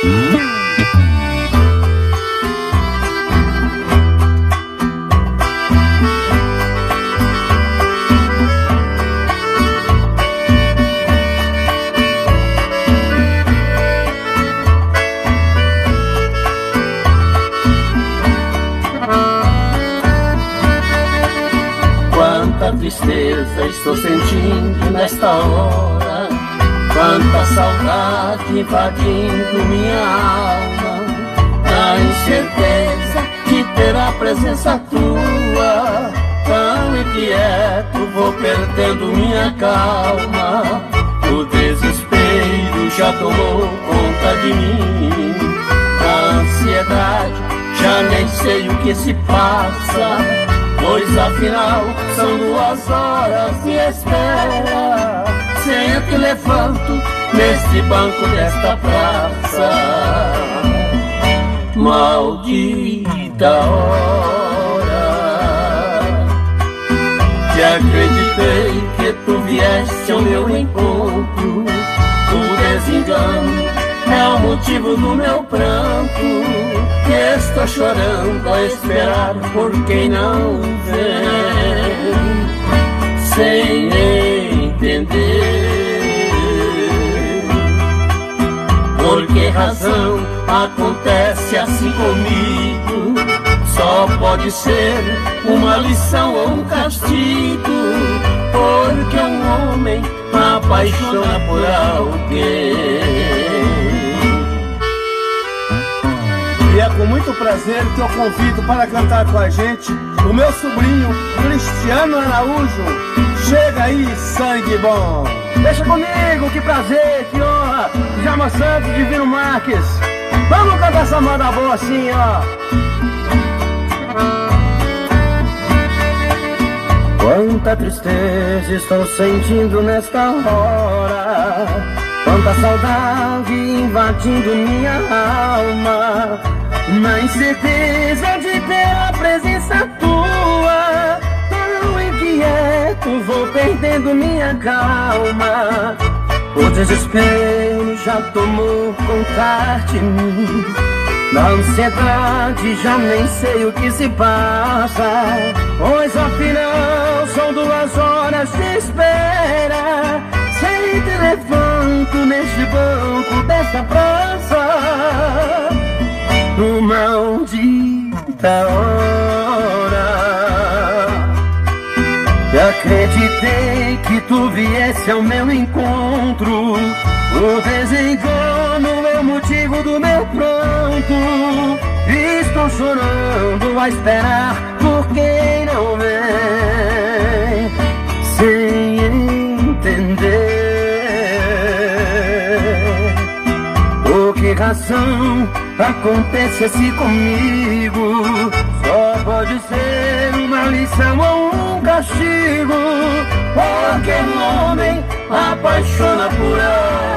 Quanta tristeza estou sentindo nesta hora, quanta saudade invadindo minha alma, na incerteza de ter a presença tua. Tão inquieto vou perdendo minha calma, o desespero já tomou conta de mim, a ansiedade já nem sei o que se passa, pois afinal são 2 horas de espera. Sento e levanto nesse banco desta praça. Maldita hora que acreditei que tu vieste ao meu encontro. O desengano é o motivo do meu pranto, que estou chorando a esperar por quem não vem, sem entender por que razão acontece assim comigo. Só pode ser uma lição ou um castigo, porque um homem apaixona por alguém. E é com muito prazer que eu convido para cantar com a gente o meu sobrinho Cristiano Araújo. Chega aí, sangue bom! Deixa comigo, que prazer, que honra! Djalma Santos, Divino Marques. Vamos cantar essa moda boa assim, ó. Quanta tristeza estou sentindo nesta hora, quanta saudade invadindo minha alma, na incerteza de ter a presença tua. Tão inquieto vou perdendo minha calma, o desespero já tomou conta de mim, na ansiedade já nem sei o que se passa, pois afinal são 2 horas de espera. Sento e levanto neste banco desta praça. Maldita hora que acreditei que tu viesse ao meu encontro. O desengano é o motivo do meu pranto. Estou chorando a esperar por quem não vem, sem entender por que razão acontece assim comigo. Só pode ser uma lição ou um castigo, porque um homem apaixona por ela.